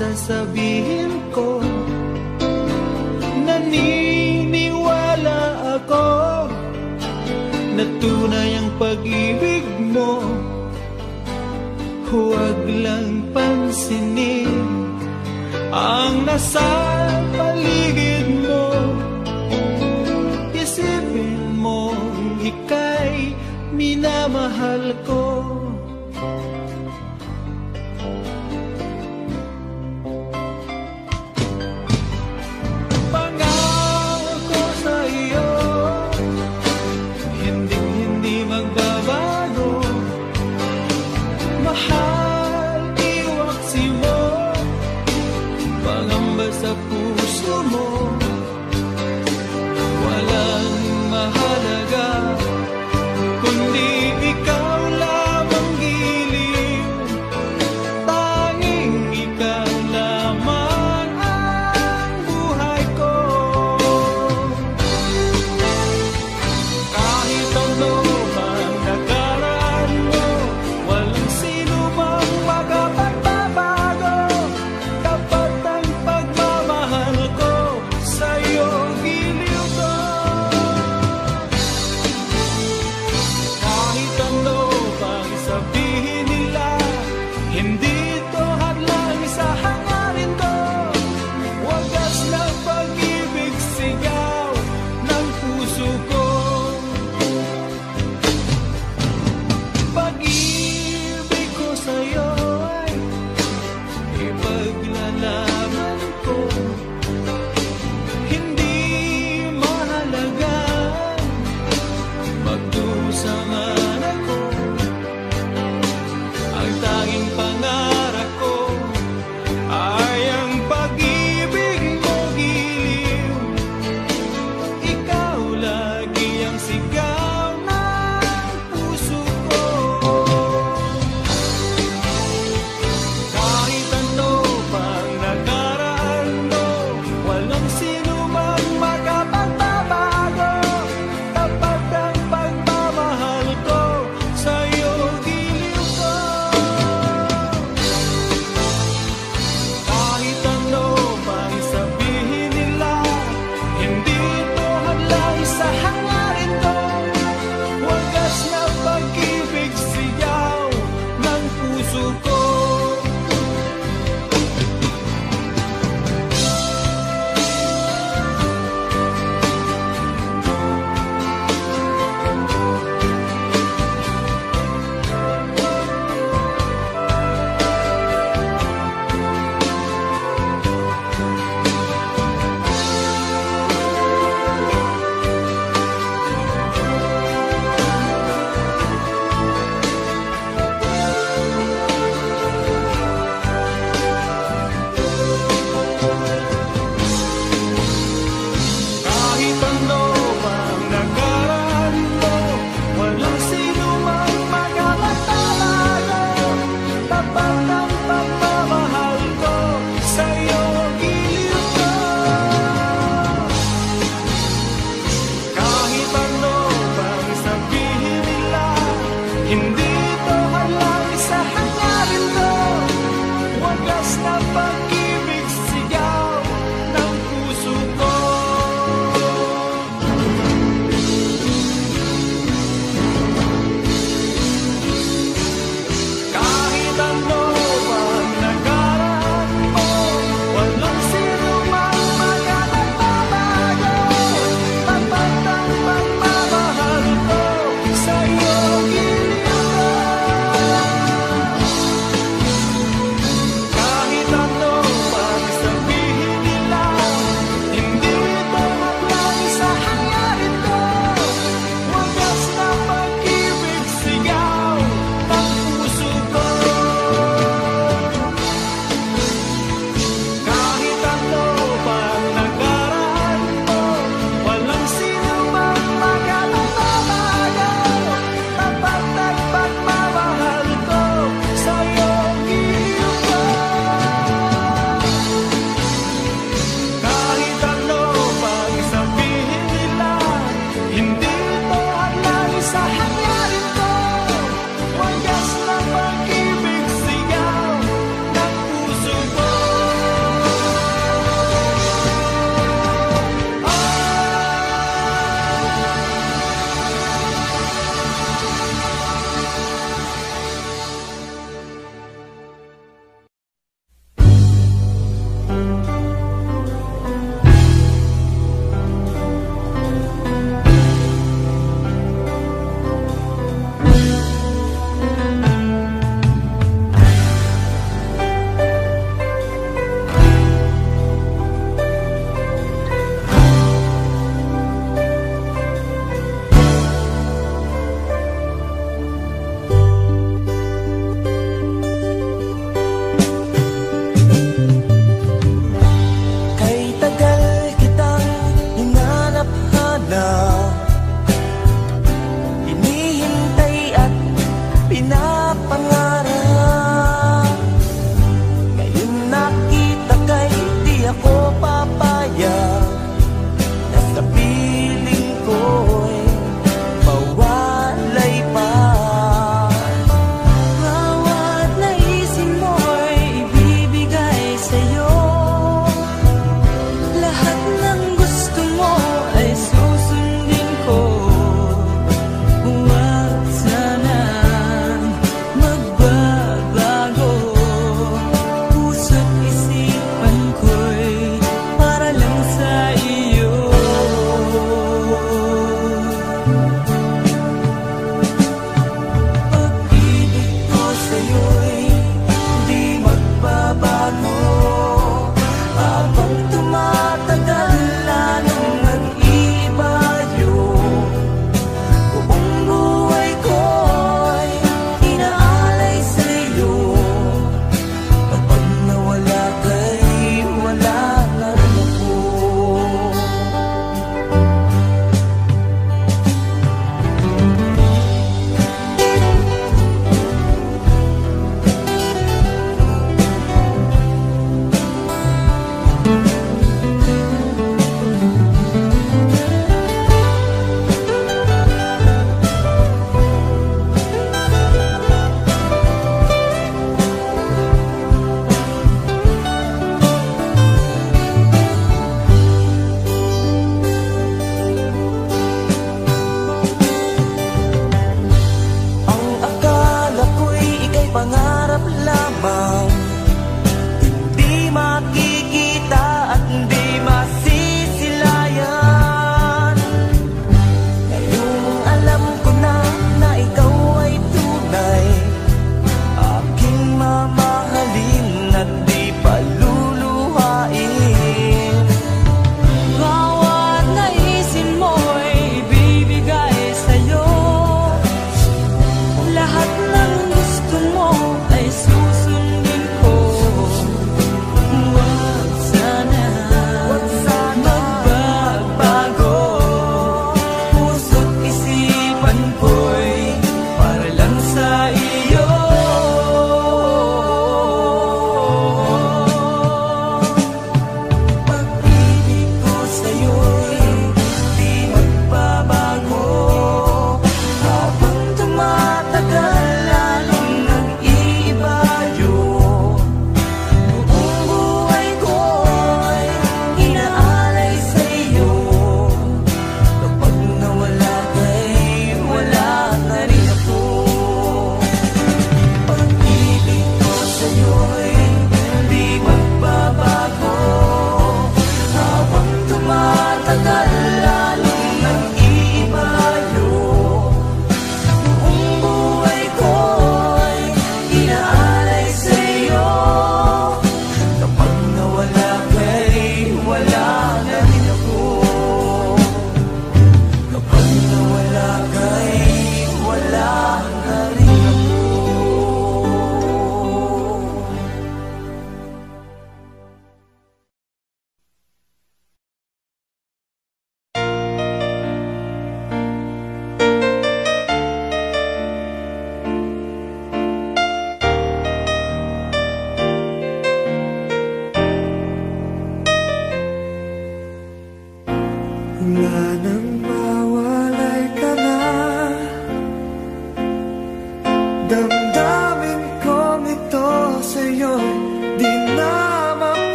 sasabihin ko. Naniniwala ako na tunay ang pag-ibig mo. Huwag lang pansinin ang nasa paligid mo. Isipin mo, ika'y minamahal ko. Pangako sa iyo, hindi magbabago. Mahal, iwaksi mo, pangamba sa puso mo. Walang mahalaga kundi ikaw lamang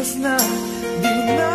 oras na di na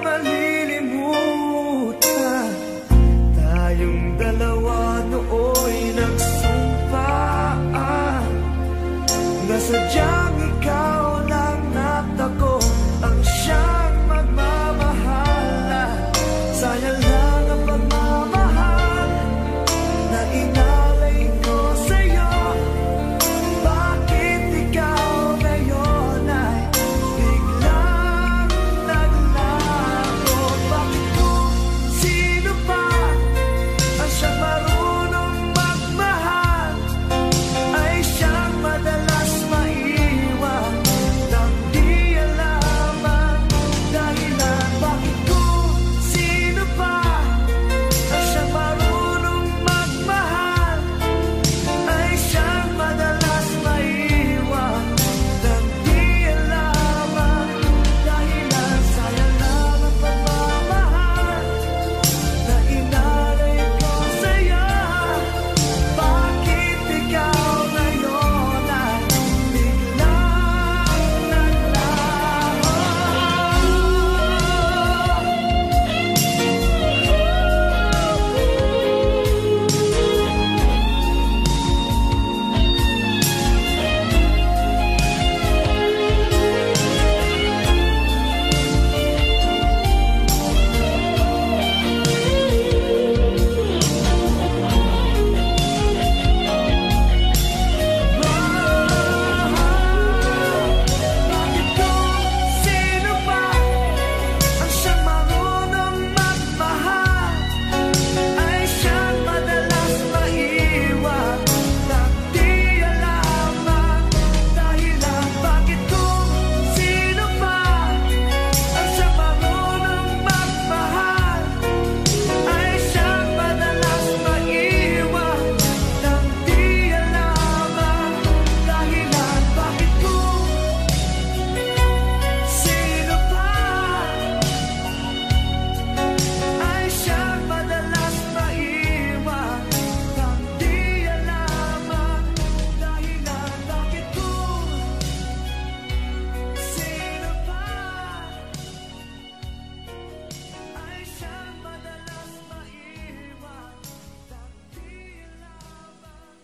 malilimutan. Tayong dalawa nooy nagsumpaan na sadyang ikaw lang at ako ang siyang magmamahal. Sayang lang ang pagmamahal na inalay ko sa'yo. Bakit ikaw ngayon ay biglang naglaho? Bakit kung sino pa ang siyang marunong magmahal ay siyang madalas maiwan nang di alam ang dahilan? Bakit kung sino pa ang siyang marunong magmahal ay siyang madalas maiwan nang di alam ang dahilan? Sayang lang ang pagmamahal na inalay ko sa'yo. Bakit ikaw ngayon ay biglang naglaho? Bakit kung sino pa ang siyang marunong magmahal ay siyang madalas maiwan nang di alam ang dahilan? Bakit kung sino pa ang siyang marunong magmahal ay siyang madalas maiwan nang di alam ang dahilan? Bakit kung sino pa ay siyang madalas maiwan nang di alam ang dahilan? Bakit kung sino pa ay siyang madalas maiwan nang di alam ang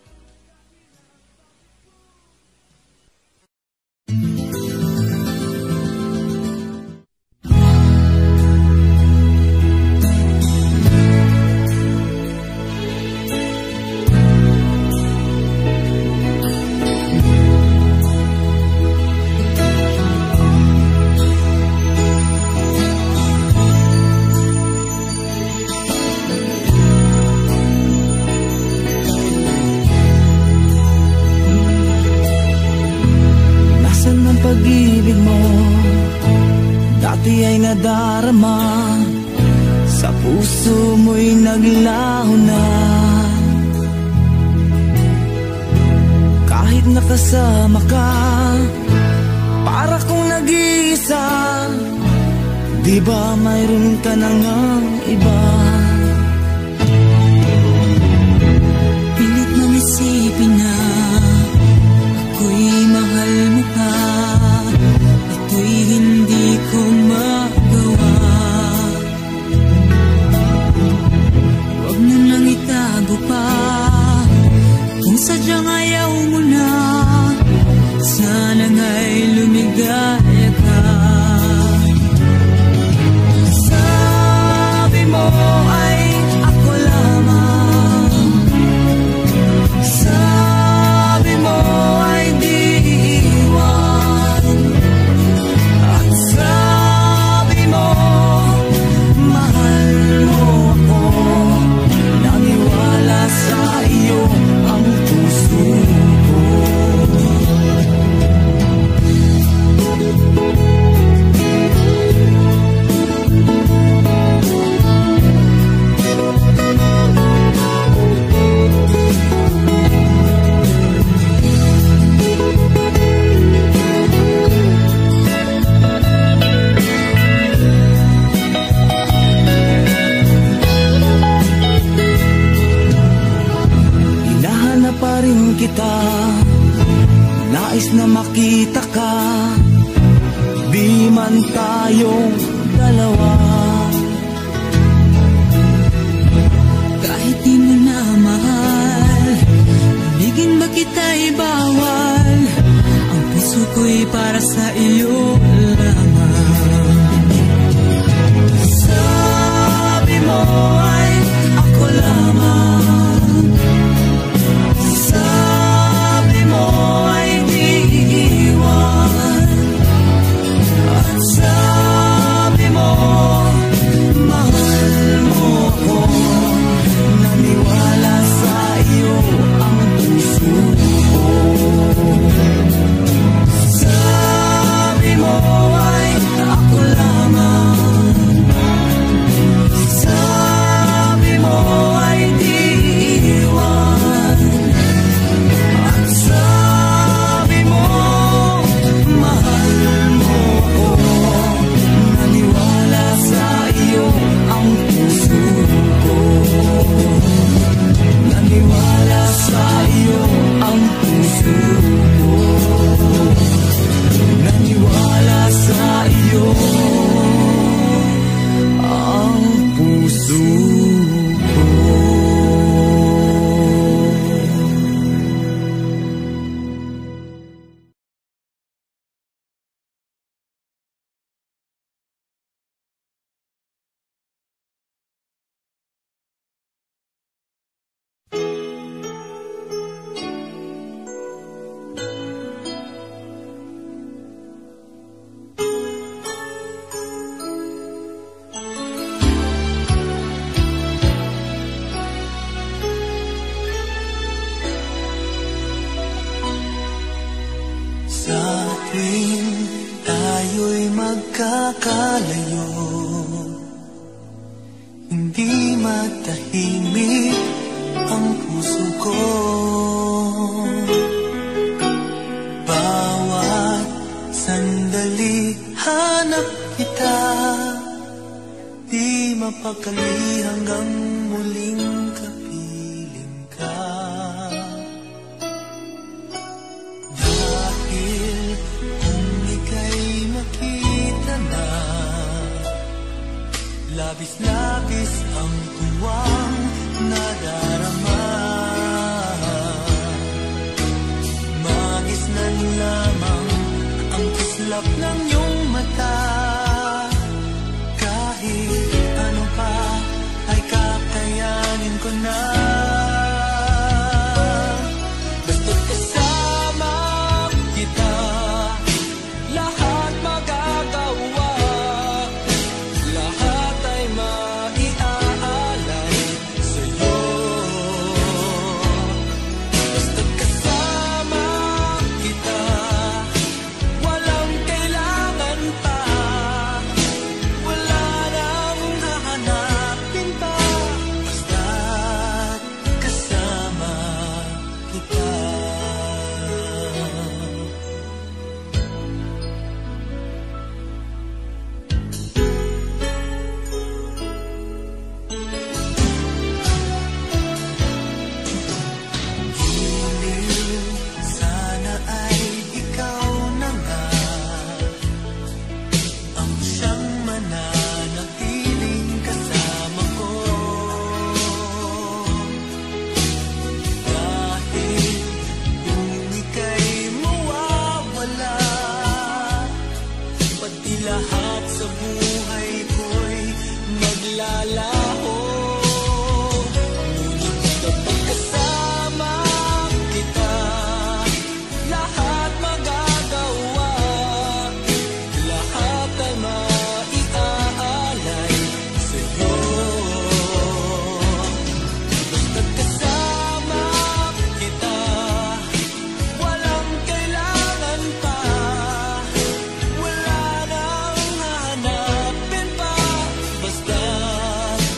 Nasaan ang pag-ibig mo? Dati ay nadarama, sa puso mo'y naglaho na. Kahit nakasama ka, para kong nag-iisa. Di ba mayroon ka na ngang iba? Pilit nang isipin na ako'y mahal mo pa. Ito'y hindi ko magawa. Huwag mo nang itago pa. Kung sadyang ayaw mo na, sana nga'y lumigaya ka. Sabi mo naman tayong dalawa. Kahit di mo na mahal, ibigin ba kita'y bawal? Ang puso ko'y para sa iyo lamang. Sabi mo ay ako lamang, sabi mo ay di iiwan, at sabi mo mahal mo ako. Naniwala sa iyo ang puso ko. Sabi mo ay ako lamang, sabi mo ay di iwan, at sabi mo mahal mo ako. Naniwala sa iyo ang puso ko. Naniwala sa iyo ang puso ko. Naniwala sa iyo ang puso ko. Sa tuwing tayo'y magkakalayo, hindi matahimik ang puso ko. Bawat sandali hanap kita, di mapakali hanggang muling kapiling ka. Dahil kung ika'y makita na, labis-labis ang tuwang nadarama. Magisnan lamang ang kislap ng iyong mata. Kahit ano pa ay kakayanin ko na. Basta't kasama kita, lahat magagawa. Lahat ay maiaalay sa'yo. Basta't kasama kita, walang kailangan pa. Wala nang hahanapin pa. Basta't kasama kita. Giliw, sana ay ikaw na nga ang siyang mananatiling kasama ko. Dahil kung ika'y mawawala, pati lahat sa buhay ko'y maglalaho. Ngunit kapag kasama kita, lahat magagawa. Lahat ay maiaalay sa'yo. Basta't kasama kita, walang kailangan pa. Wala nang hahanapin pa. Basta't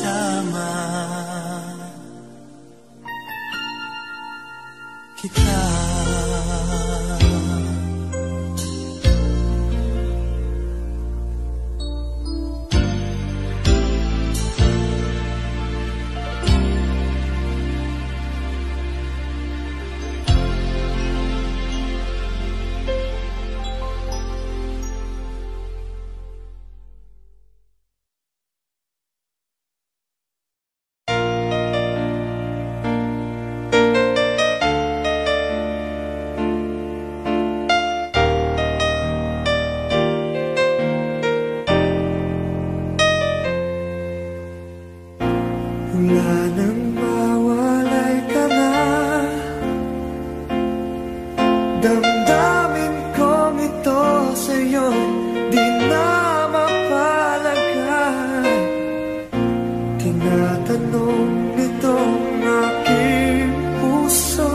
kasama kita. Wala nang mawalay ka na, damdamin kong ito sa'yo di na mapalagay. Tinatanong nitong aking puso,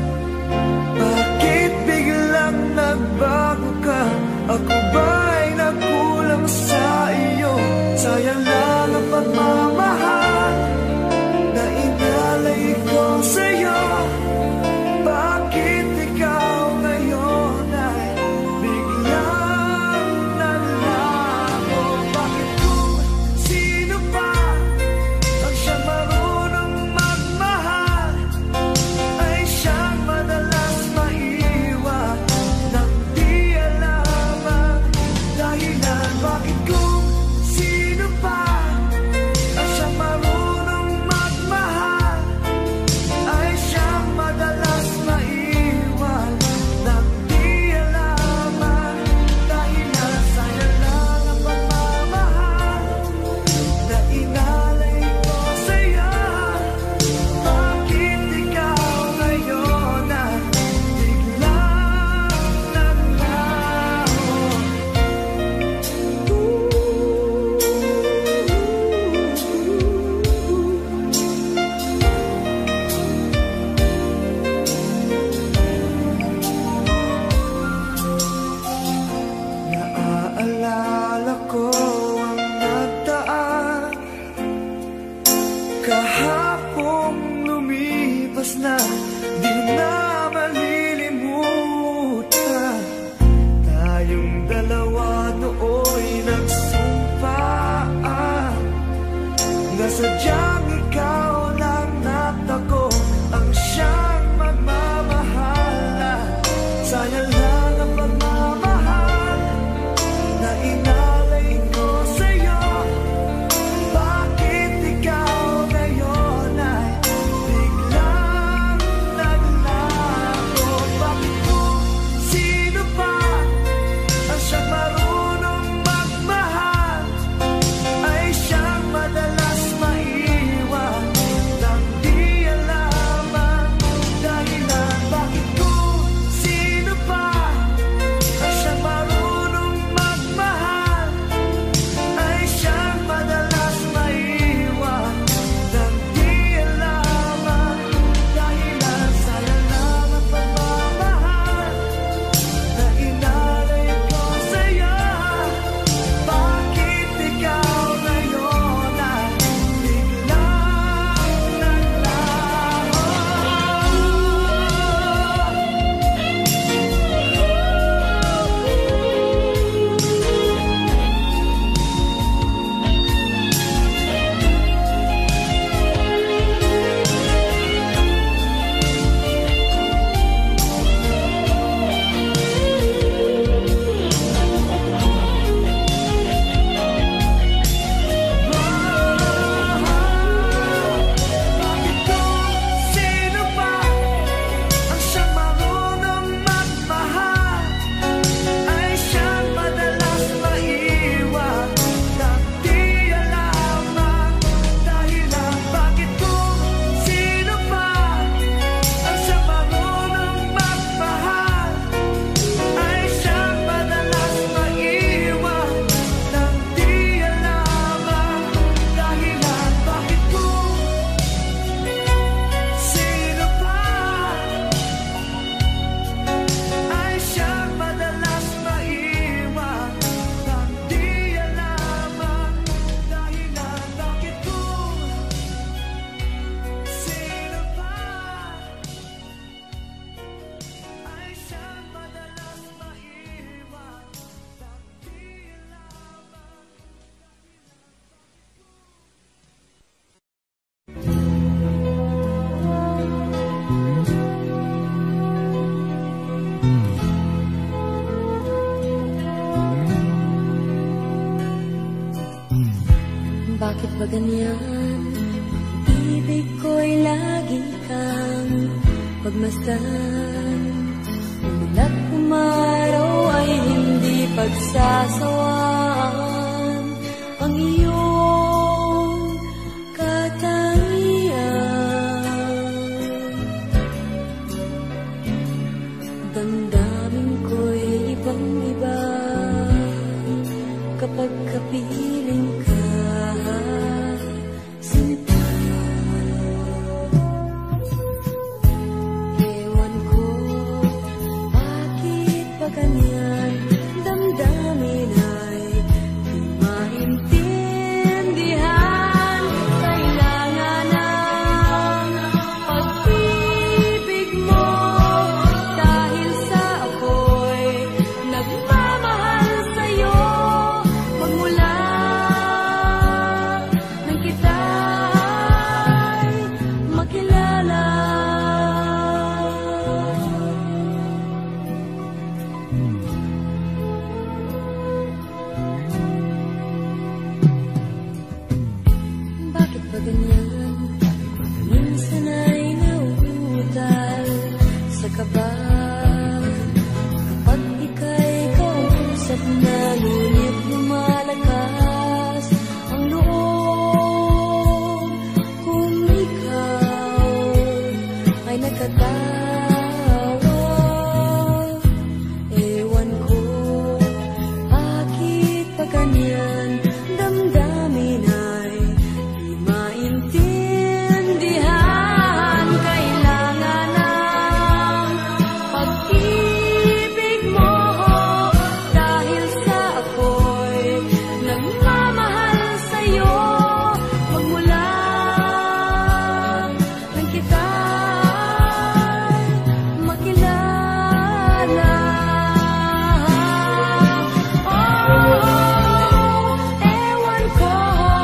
bakit biglang nagbago ka? Ako ba'y nagkulang sa iyo? Sayang lang ang pagmamahal na inalay ko sa'yo. Bakit ikaw ngayon ay biglang nalago? Bakit kung sino pa ang siyang marunong magmahal ay siyang madalas maiwan nang di alam ang dahilan? Bakit kung sino pa ang siyang marunong magmahal ay siyang madalas maiwan nang di alam ang dahilan? Sayang lang ang pagmamahal na inalay ko sa'yo. Bakit ikaw ngayon ay biglang naglaho? Naaalala ko ang nagdaan, kahapong lumipas na, di na malilimutan. Tayong dalawa nooy nagsumpaan na sadyang ikaw lang natako ang siyang magmamahalan. Sayang lang ang pagmamahal na inalay ko sa'yo. Bakit ikaw ngayon ay biglang naglago? Bakit kung sino pa ang siyang Bakit ba ganyan? Ibig ko'y lagi kang pagmasdan. Umulat umaraw ay hindi pagsasawaan. Ang iyong katangian, damdamin ko'y ibang-iba kapag kapiling ka. Ganyan, damdamin ay di maintindihan. Kailangan ng pag-ibig mo, dahil sa ako'y nagmamahal sa'yo. Magmula nang kita'y makilala. Bakit ba ganyan? Minsan ay nauutal sa kaba. Kapag ika'y kausap na, ngunit lumalakas ang loob. Kung ikaw ay nagkatawa, ewan ko, bakit ba ganyan? Damdamin ay di maintindihan. Kailangan ng pag-ibig mo, dahil sa ako'y nagmamahal sa'yo. Magmula nang kita'y makilala. Ewan ko,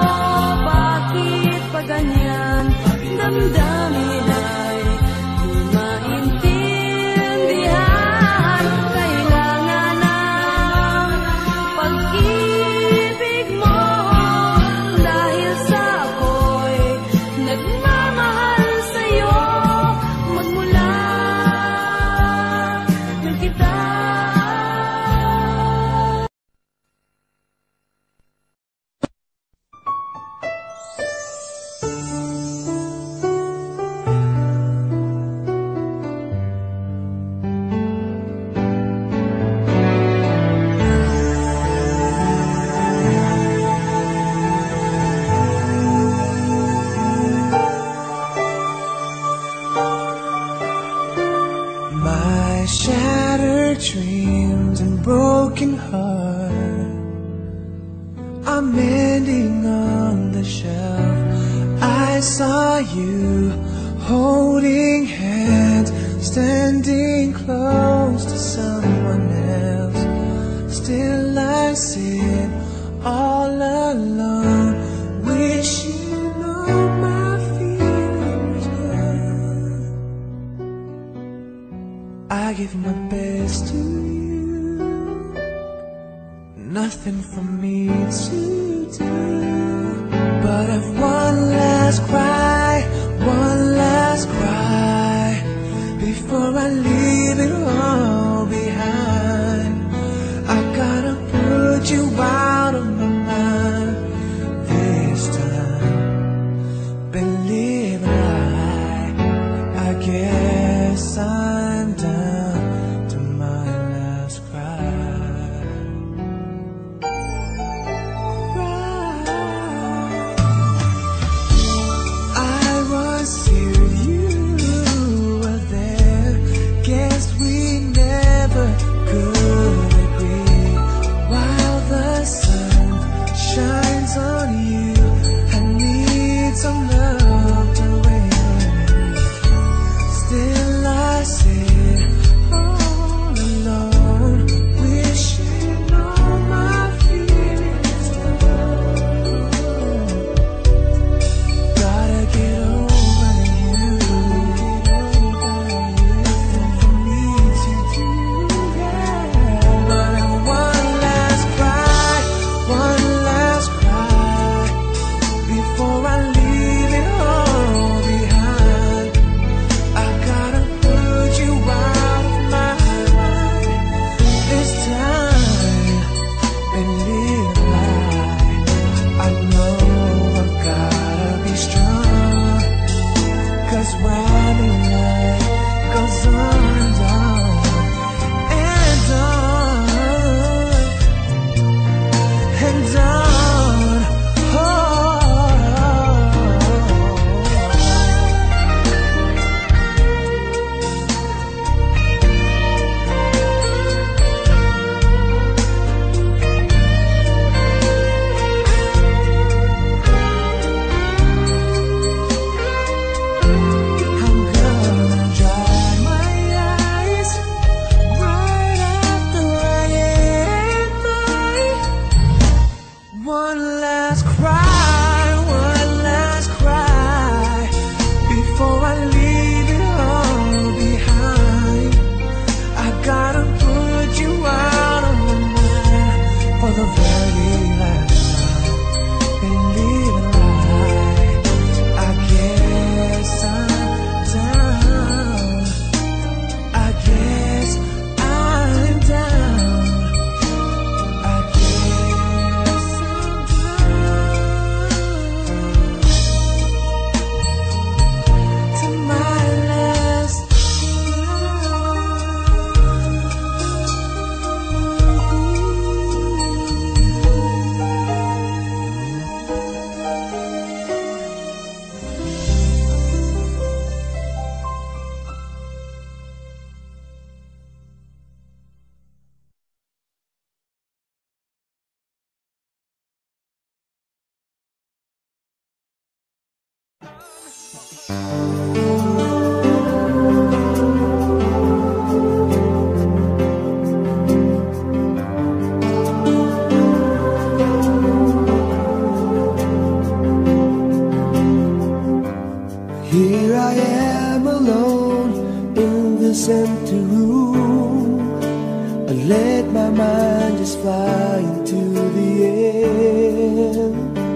bakit pa ganyan? Damdamin ay di maintindihan. Kailangan ng pag-ibig mo, dahil sa ako'y nagmamahal sa'yo. Magmula nang kita. My shattered dreams and broken heart are mending on the shelf. I saw you holding hands, standing close to someone else. Still I sit all alone, wishing all my feelings gone. I give my best to you, nothing for me to do, but I've one last cry before I leave it all behind. I gotta put you out of my mind this time. Believe it, I guess I'm down to my last cry. I was here, you were there. Guess we never Here I am alone in this empty room. I let my mind just fly into the air.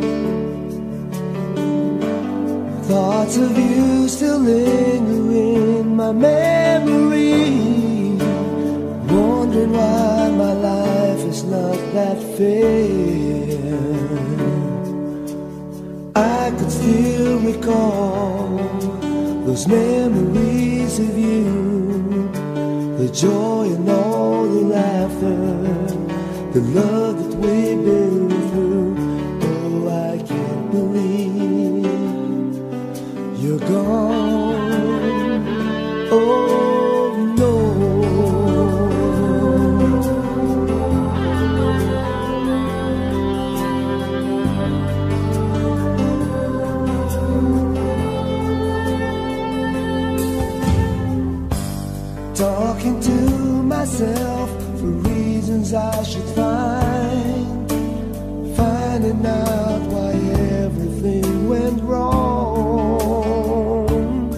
Thoughts of you still linger in my memory, wondering why my life is not that fair. I could still recall those memories of you, the joy and all the laughter, the love that we've been through. Oh, I can't believe you're gone. Oh no. Talking to myself for reasons I should find, finding out why everything went wrong.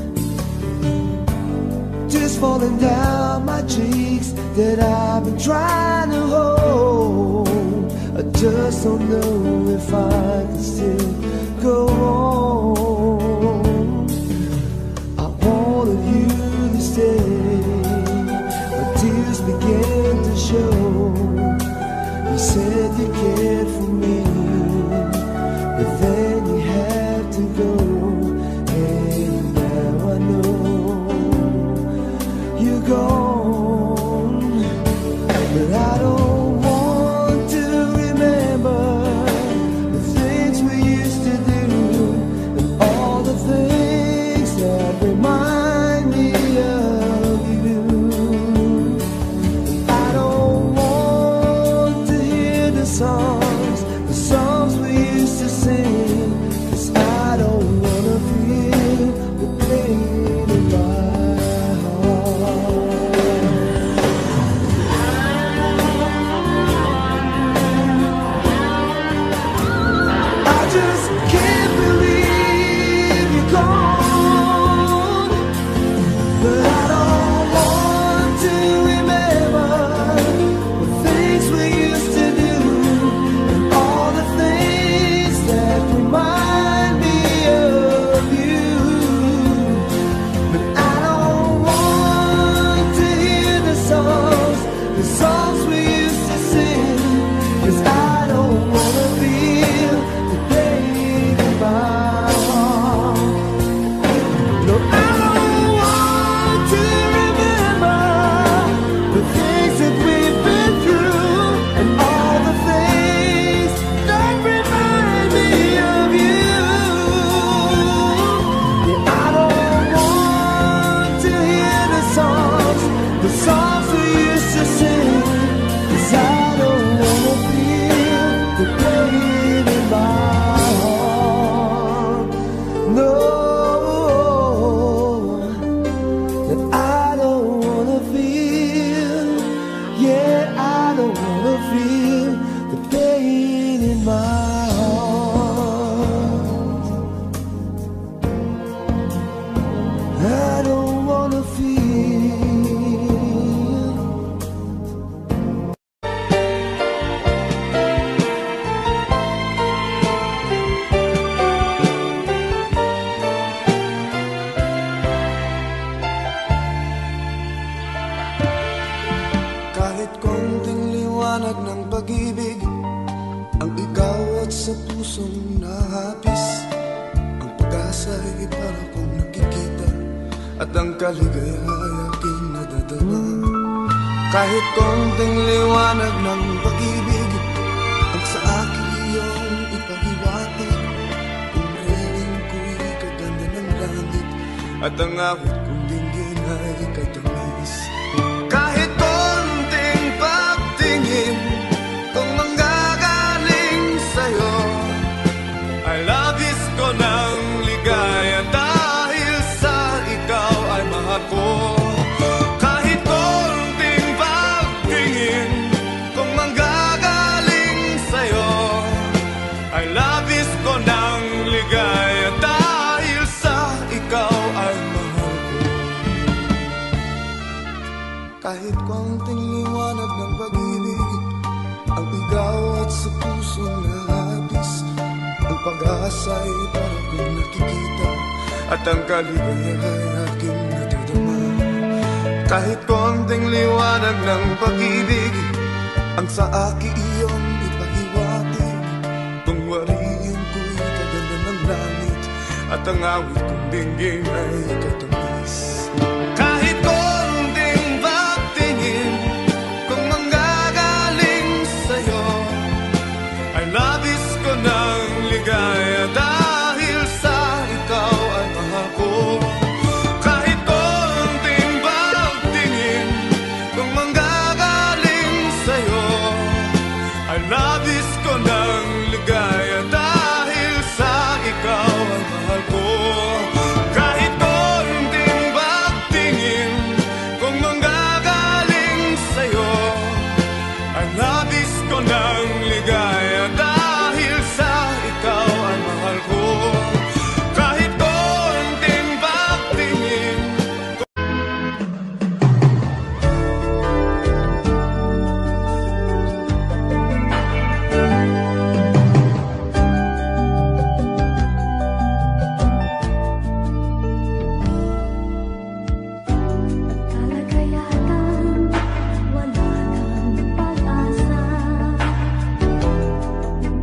Tears falling down my cheeks that I've been trying to hold. I just don't know if I can still go on. I wanted you to stay, tears began to show. You said you cared for me, but then you had to go. And now I know you're gone, but I don't want to remember the things we used to do and all the things that remind me of you. The songs we used to sing, 'cause I don't wanna feel the pain in my heart. I just can't believe you're gone, but I don't want to remember the things we used to do. Remind me of you, but I don't want to hear the songs we used to sing, 'cause I don't wanna feel the pain in my heart. No, I don't want to remember the things that we've been through and all the things that remind me of you. Yeah, I don't want to hear the songs we used to sing, 'cause I don't wanna feel the pain in my heart. No, that I don't wanna feel. Yeah, I don't wanna feel the pain in my heart. I don't wanna feel. Kahit konting liwanag ng pag-ibig ang ikaw at sa pusong nahapis, ang pag-asa'y para kong nakikita at ang kaligaya'y aking nadadala. Kahit konting liwanag ng pag-ibig ang sa akin iyong ipahiwatig, kung rin ko'y kaganda ng langit at ang awit kong dinggin ay kay tamis. Kahit konting pagtingin kung manggagaling sa'yo, ay labis ko ng ligaya dahil oras ay para kong nakikita, at ang kaligaya'y aking natadama. Kahit konting liwanag ng pag-ibig ang sa akin iyong ipahiwatig, kung wariin ko'y kaganda ng langit, at ang awit kong dinggin ay katamis. Kahit konting pagtingin kung manggagaling sa'yo, ay labis ko ng ligaya dahil sa ikaw ay mahal ko. Kahit konting pagtingin kung manggagaling sa'yo, ay labis ko ng ligaya dahil sa ikaw ay mahal ko. Kahit konting pagtingin kung manggagaling sa'yo, ay labis ko ng ligaya dahil sa ikaw ay mahal ko. Kahit konting pagtingin. Kalagayatan, wala nang pag-asa.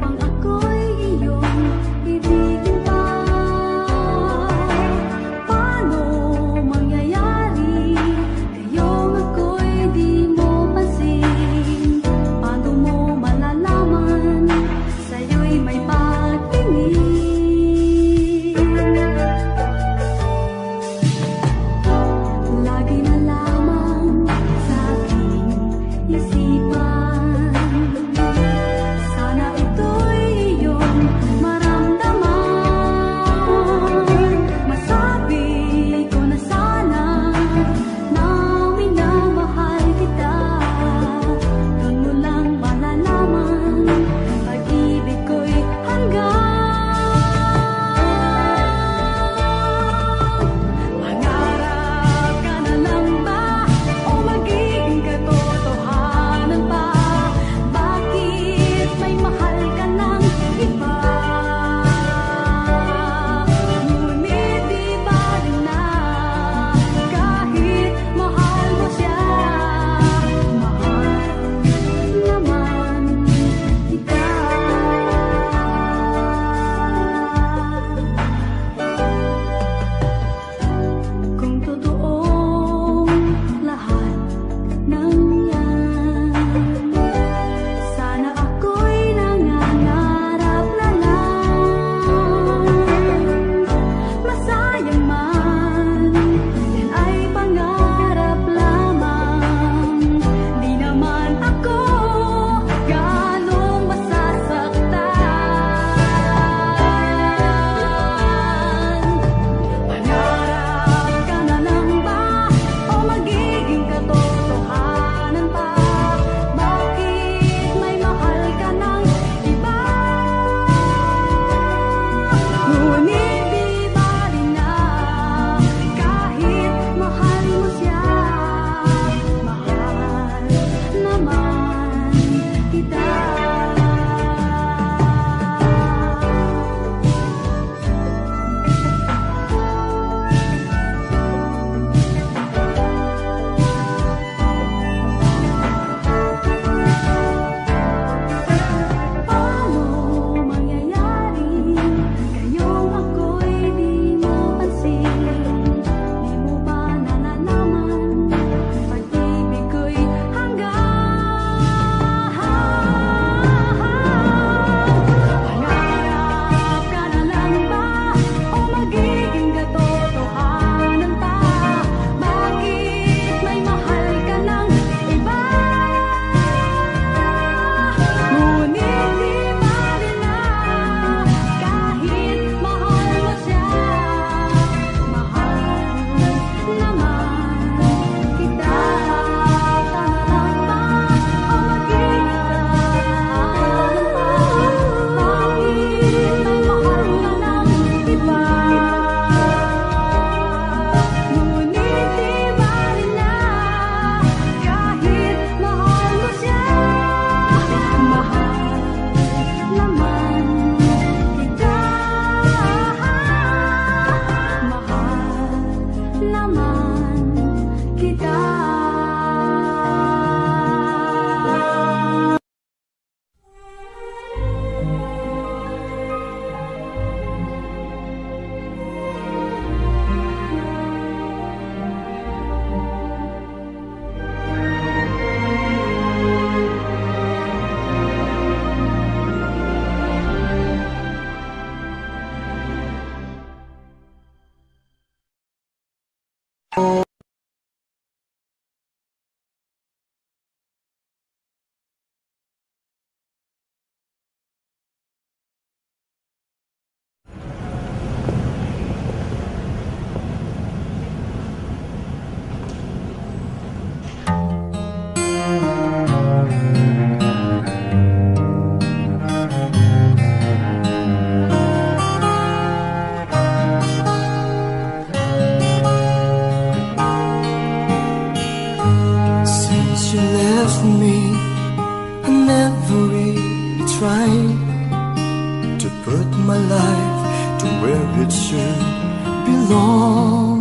trying to put my life to where it should belong.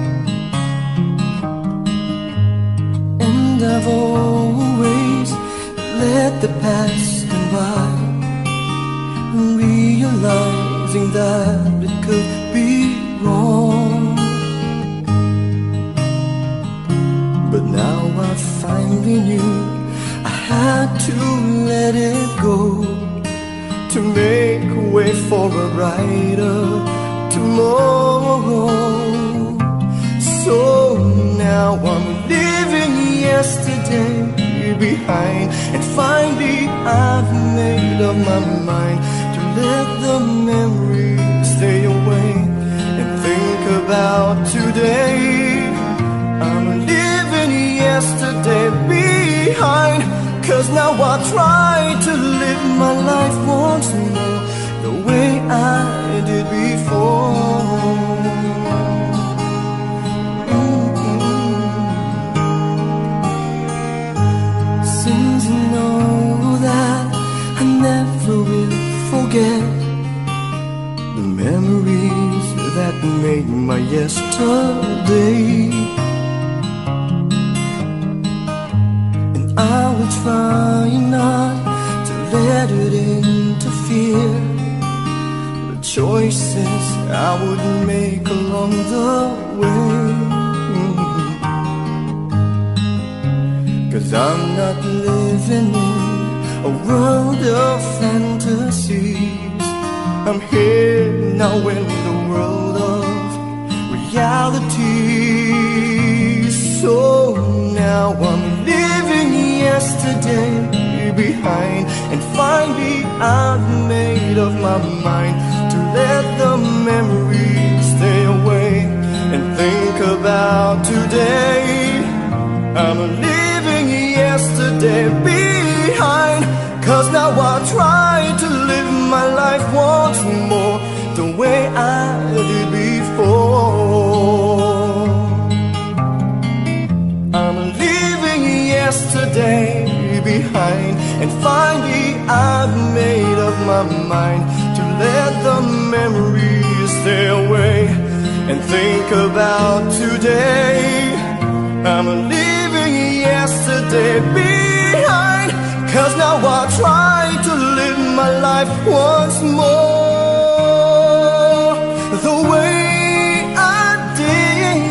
And I've always let the past come by, realizing that it could be wrong. But now I finally knew I had to let it go to make way for a brighter tomorrow. So now I'm leaving yesterday behind, and finally I've made up my mind to let the memories stay away and think about today. I'm leaving yesterday behind, 'cause now I try to live my life once more the way I did before. Since I know that I never will forget the memories that made my yesterday, I will try not to let it interfere the choices I would make along the way. 'Cause I'm not living in a world of fantasies. I'm here now in the world of reality. So now I'm living yesterday behind, and finally I've made up my mind to let the memories stay away and think about today. I'm leaving yesterday behind, 'cause now I try to live my life once more the way I did before. I'm leaving yesterday behind, and finally I've made up my mind to let the memories stay away and think about today. I'm leaving yesterday behind, 'cause now I try to live my life once more the way I did.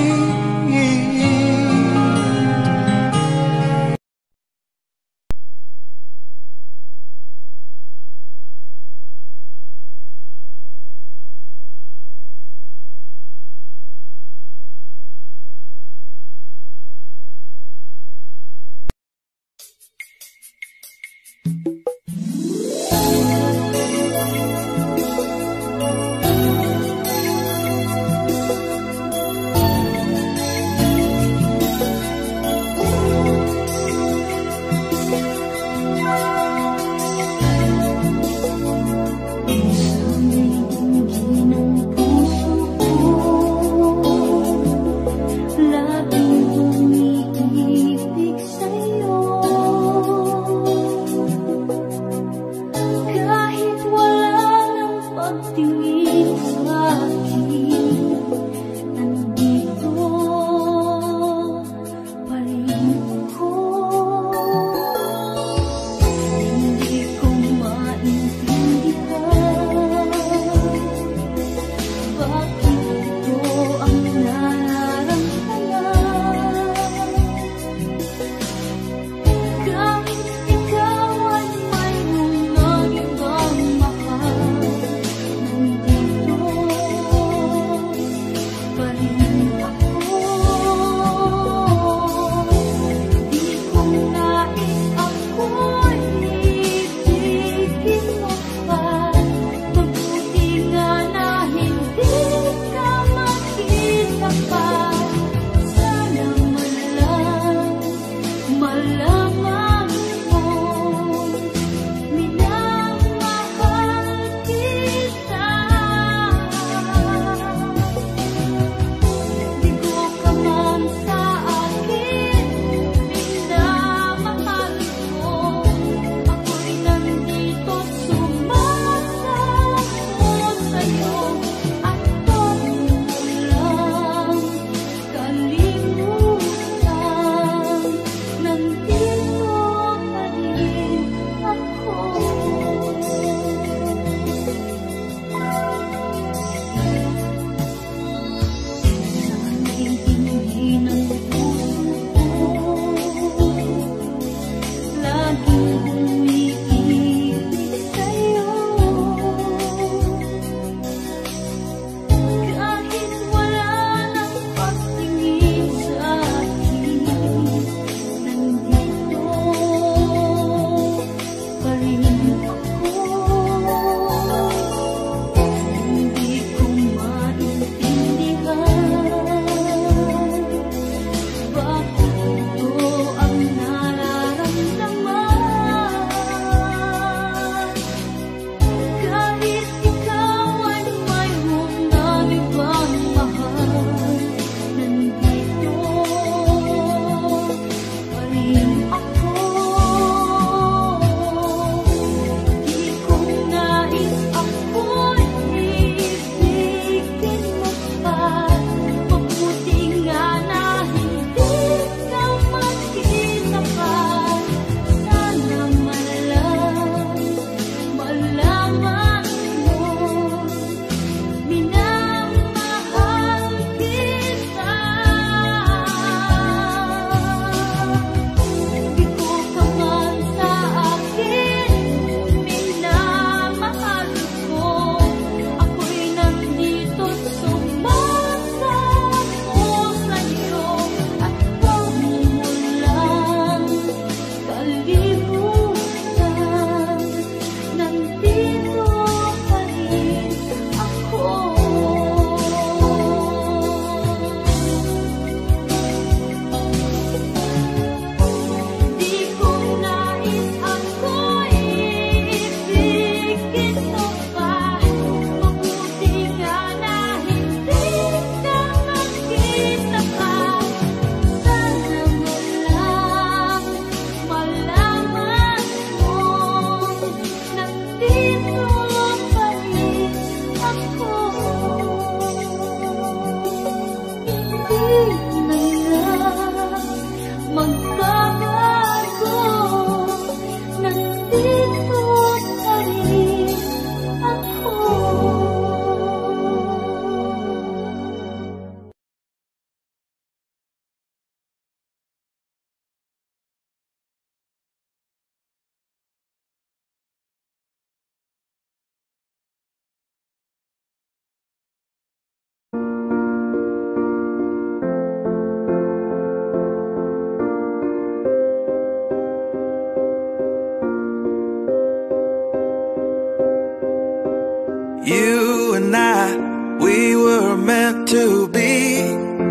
You and I, we were meant to be.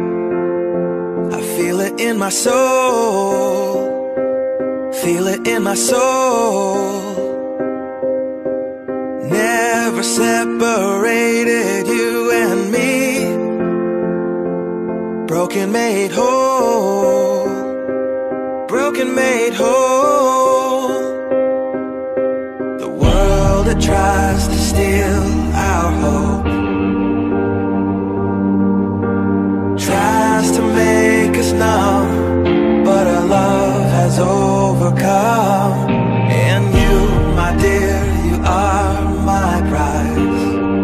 I feel it in my soul, feel it in my soul. Never separated, you and me. Broken made whole, broken made whole. The world that tries to steal our hope tries to make us numb, but our love has overcome. And you, my dear, you are my prize.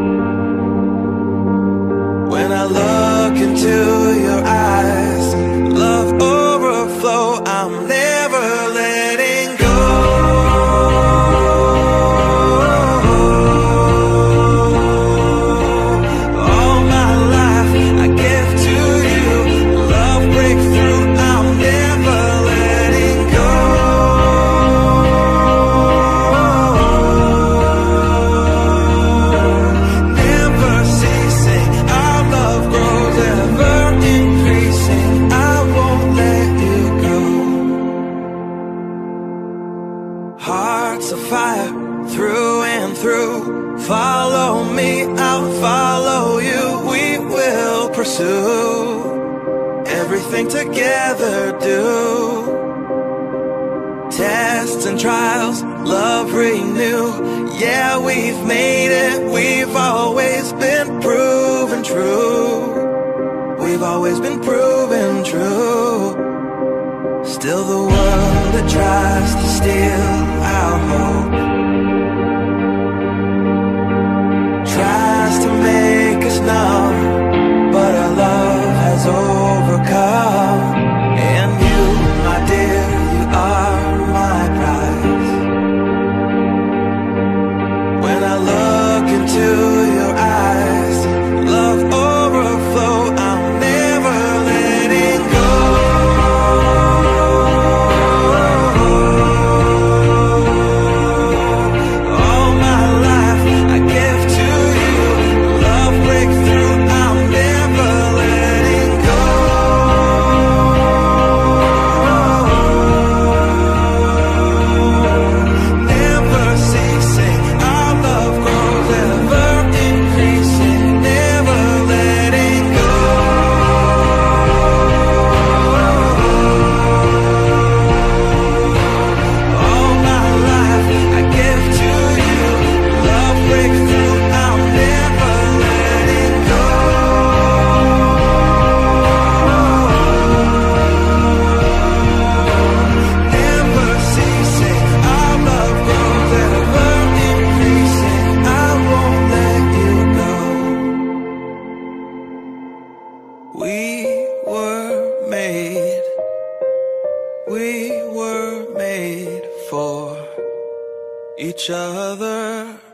When I look into your eyes, love overflow, I'm never letting go. Follow me, I'll follow you. We will pursue everything together, do tests and trials, love renew. Yeah, we've made it, we've always been proven true. We've always been proven true. Still the world that tries to steal our hope tries to make us numb, but our love has overcome. And you, my dear, you are my prize. When I look into your eyes, love overflow, I'm never letting go. each other.